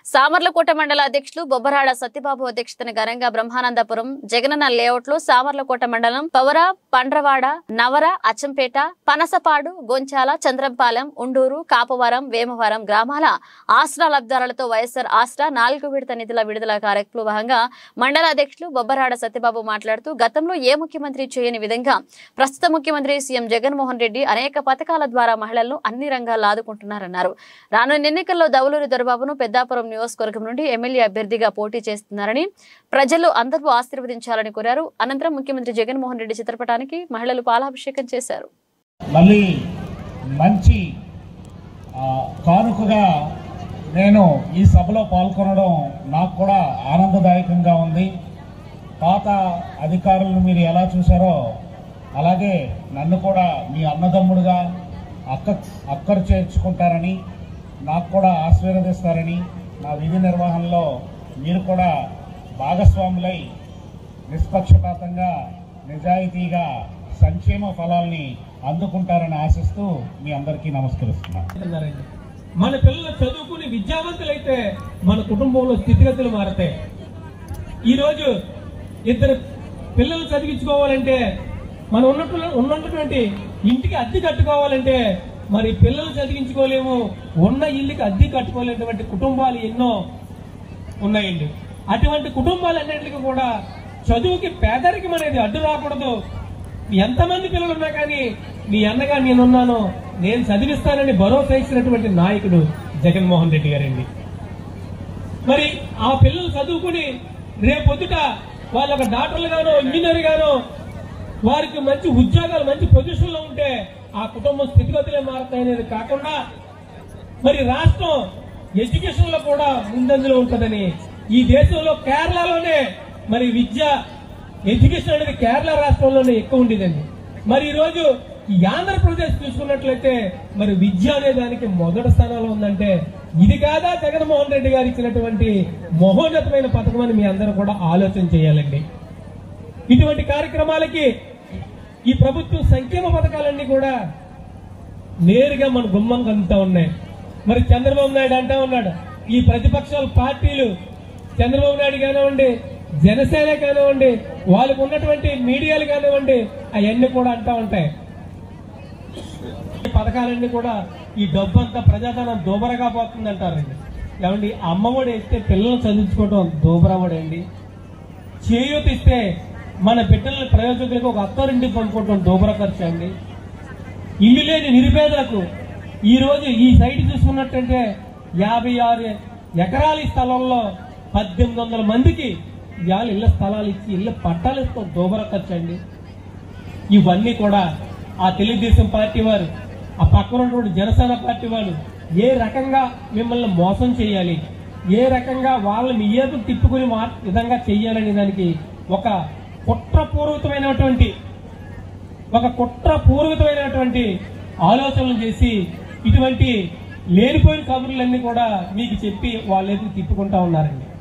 సామర్లకోట మండల అధ్యక్షులు బొబ్బరాడ సత్యబాబు అధ్యక్షతన ఘనంగా బ్రహ్మానందపురం జగనన్న లేఅవుట్ లో సామర్లకోట మండలం పవర పండ్రవాడ నవర అచ్చంపేట పనసపాడు గొంచాల చంద్రంపాలెం ఉండూరు కాపవరం వేమవరం గ్రామాల ఆసరా లబ్ధిదారులతో వైఎస్ఆర్ ఆసరా 4వ విడత నిధుల విడుదల కార్యక్రమంలో భాగంగా మండల అధ్యక్షులు బొబ్బరాడ సత్యబాబు మాట్లాడుతూ గతంలో ఏ ముఖ్యమంత్రి చేయని విధంగా ప్రస్తుత ముఖ్యమంత్రి సీఎం జగన్మోహన్ రెడ్డి అనేక పథకాల ద్వారా మహిళలను అన్ని రంగాల్లో ఆదుకుంటున్నారన్నారు. రానున్న ఎన్నికల్లో దౌలూరి దొరబాబును పెద్దాపురం నియోజకవర్గం నుండి ఎమ్మెల్యే అభ్యర్థిగా పోటీ చేస్తున్నారని ప్రజలు అందరూ ఆశీర్వదించాలని కోరారు. అనంతరం ముఖ్యమంత్రి జగన్మోహన్ రెడ్డి చిత్రపటానికి మహిళలు పాలాభిషేకం చేశారు. మళ్ళీ మంచి కానుకగా నేను ఈ సభలో పాల్గొనడం నాకు కూడా ఆనందదాయకంగా ఉంది. పాత అధికారులను మీరు ఎలా చూశారో అలాగే నన్ను కూడా మీ అన్నదమ్ముడుగా అక్కరు చేర్చుకుంటారని, నాకు కూడా ఆశీర్వదిస్తారని, నా విధి నిర్వహణలో మీరు కూడా భాగస్వాములై నిష్పక్షపాతంగా నిజాయితీగా సంక్షేమ ఫలాల్ని అందుకుంటారని ఆశిస్తూ మీ అందరికీ నమస్కరిస్తున్నాను. మన పిల్లలు చదువుకుని విద్యావంతులైతే మన కుటుంబంలో స్థితిగతులు మారతాయి. ఈరోజు ఇద్దరు పిల్లలు చదివించుకోవాలంటే మనం ఉన్నటువంటి ఇంటికి అద్దె కట్టుకోవాలంటే మరి పిల్లలు చదివించుకోలేము, ఉన్న ఇల్లుకి అద్దె కట్టుకోలేనటువంటి కుటుంబాలు ఎన్నో ఉన్నాయండి. అటువంటి కుటుంబాలన్నింటికి కూడా చదువుకి పేదరికం అనేది అడ్డు రాకూడదు. ఎంతమంది పిల్లలు ఉన్నా కానీ మీ అన్నగా నేనున్నాను, నేను చదివిస్తానని భరోసా ఇచ్చినటువంటి నాయకుడు జగన్మోహన్ రెడ్డి గారండి. మరి ఆ పిల్లలు చదువుకుని రేపొద్దుట వాళ్ళు ఒక డాక్టర్లు గానో ఇంజనీర్ గానో వారికి మంచి ఉద్యోగాలు మంచి పొజిషన్ లో ఉంటే ఆ కుటుంబం స్థితిగతులే మారుతాయనేది కాకుండా మరి రాష్ట్రం ఎడ్యుకేషన్ లో కూడా ముందంజలో ఉంటుందని, ఈ దేశంలో కేరళలోనే మరి విద్య ఎడ్యుకేషన్ అనేది కేరళ రాష్ట్రంలోనే ఎక్కువ ఉండేదండి. మరి ఈ రోజు ఈ ఆంధ్రప్రదేశ్ చూసుకున్నట్లయితే మరి విద్య అనే దానికి మొదటి స్థానంలో ఉందంటే ఇది కాదా జగన్మోహన్ రెడ్డి గారు ఇచ్చినటువంటి మహోన్నతమైన పథకం అని మీ అందరూ కూడా ఆలోచన చేయాలండి. ఇటువంటి కార్యక్రమాలకి ఈ ప్రభుత్వం సంక్షేమ పథకాలన్నీ కూడా నేరుగా మన గుమ్మంకి అందుతా ఉన్నాయి. మరి చంద్రబాబు నాయుడు అంటా ఉన్నాడు, ఈ ప్రతిపక్షాల పార్టీలు చంద్రబాబు నాయుడు కానివ్వండి, జనసేన కానివ్వండి, వాళ్ళకు ఉన్నటువంటి మీడియాలు కానివ్వండి, అవన్నీ కూడా అంటా ఉంటాయి ఈ పథకాలన్నీ కూడా ఈ డబ్బు అంతా ప్రజాధనం దోబరగా పోతుంది అంటారండి. ఏమండి, అమ్మఒడి ఇస్తే పిల్లలు చదివించుకోవడం దోబరవడండి, చేయూత ఇస్తే మన బిడ్డల ప్రయోజకులకు ఒక అత్తారింటికి పంపుకోవడం దోబర ఖర్చు అండి. ఇల్లు లేని నిరుపేదలకు ఈ రోజు ఈ సైట్ చూసుకున్నట్టంటే 56 ఎకరాల స్థలంలో 1800 మందికి ఇవాళ ఇళ్ల స్థలాలు ఇచ్చి ఇళ్ల పట్టాలు ఇస్తాం దోబర ఖర్చు అండి. ఇవన్నీ కూడా ఆ తెలుగుదేశం పార్టీ వారు, ఆ పక్కన ఉన్నటువంటి జనసేన పార్టీ వాళ్ళు ఏ రకంగా మిమ్మల్ని మోసం చేయాలి, ఏ రకంగా వాళ్ళని మీ ఏదో తిప్పుకుని విధంగా చెయ్యాలనే దానికి ఒక కుట్రపూర్వకమైనటువంటి ఆలోచనలు చేసి ఇటువంటి లేనిపోయిన కబుర్లన్నీ కూడా మీకు చెప్పి వాళ్ళేదో తిప్పుకుంటా ఉన్నారండి.